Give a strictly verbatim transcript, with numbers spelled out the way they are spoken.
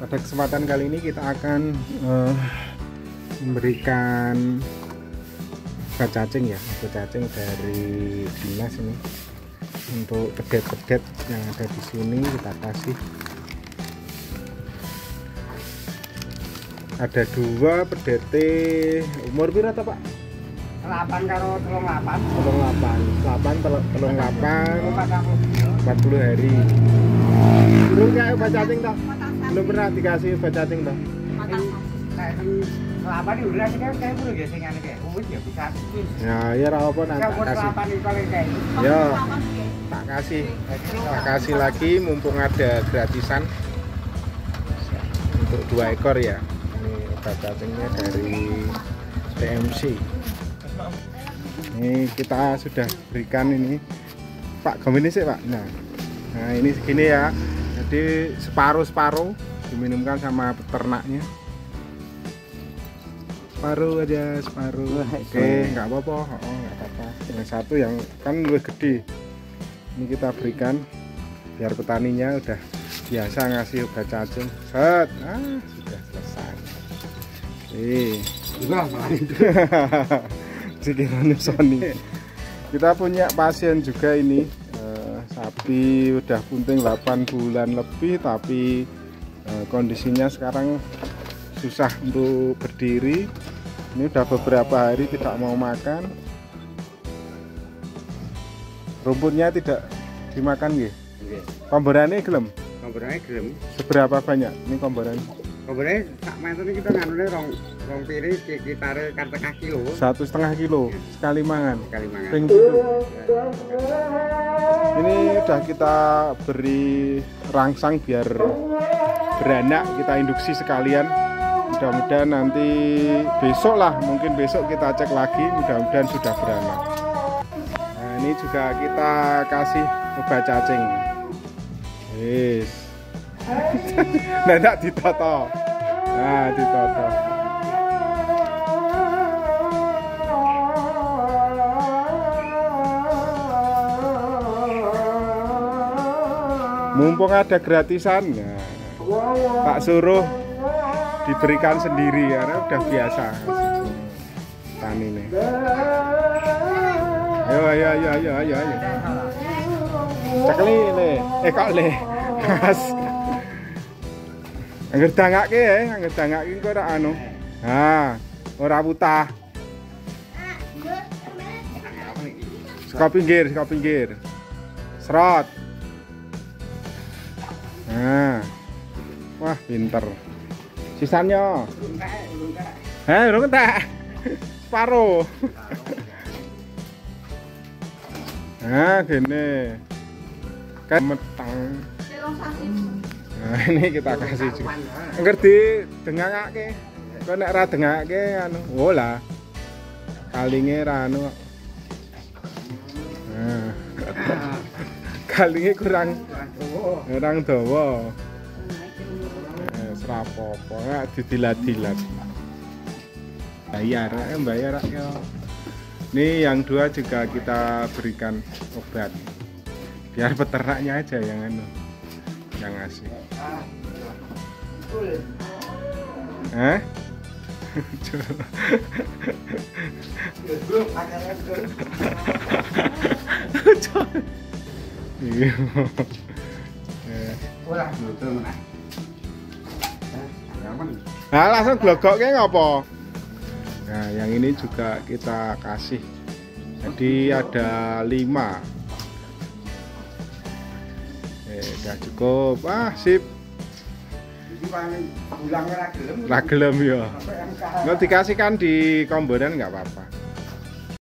Pada kesempatan kali ini kita akan uh, memberikan obat cacing ya, obat cacing dari dinas ini untuk pedet-pedet yang ada di sini kita kasih. Ada dua pedete umur berapa Pak? delapan karo telung delapan. Telung delapan, delapan telung delapan, empat puluh hari. Belum kayak obat cacing toh? Belum pernah dikasih obat cacing toh? Delapan itu udah kayak kayak perlu gesengan kayak, uwis ya bisa. Ya, ya apa nanti tak kasih. Ya, tak kasih, tak kasih lagi mumpung ada gratisan untuk dua ekor ya. Ini obat cacingnya dari T M C. Ini kita sudah berikan ini Pak Gomini sih Pak. Nah, nah ini segini ya. Jadi separuh-separuh diminumkan sama peternaknya. Separuh aja, separuh. Oke, nggak apa-apa. Oh, nggak apa-apa. Yang satu yang kan lebih gede. Ini kita berikan biar petaninya udah biasa ngasih obat cacing. Set, ah, sudah selesai. Nih. Sekiranya Sony. Kita punya pasien juga ini eh, sapi udah punting delapan bulan lebih tapi eh, kondisinya sekarang susah untuk berdiri. Ini udah beberapa hari tidak mau makan. Rumputnya tidak dimakan nggih. Nggih. Komborane gelem? Komborane gelem. Seberapa banyak ini komboran? Komborane sak meter kita nganune rong rong piring sekitare kan setengah kilo. Satu setengah kilo sekali mangan. Sekali mangan. Ping gitu. Ini udah kita beri rangsang biar beranak, kita induksi sekalian. Mudah-mudahan nanti besok lah, mungkin besok kita cek lagi, mudah-mudahan sudah beranak. Nah ini juga kita kasih obat cacing. Yes. Nah, tidak ditoto. Nah, ditoto. Mumpung ada gratisan, nah, tak suruh diberikan sendiri karena udah biasa tani nih. Ayo ayo ayo ayo ayo ayo. Cekli le, eh kok le, mas. Angger dangake ya, angger dangake kok ora anu. Nah, ora putah. Saka pinggir, saka pinggir. Serot. Nah, wah pinter. Sisanya, eh, urung entek, separuh. Nah, gini, kan metang. Nah, ini kita kasih juga. Ngerti, dengangake. Kok nek ra dengake anu, oh lah. Kalinge ra anu. Nah. Kalinge kurang kurang dawa. Rapopo nggak didilat-dilat bayar eh, bayar ya. Ini yang dua juga kita berikan obat biar peternaknya aja yang anu yang ngasih. Hah? Iya. Nah langsung glogoknya ngopo. Nah yang ini juga kita kasih. Jadi ada lima. Eh udah cukup. Ah sip. Ragelem ya. Nggak dikasihkan di komboran nggak apa-apa.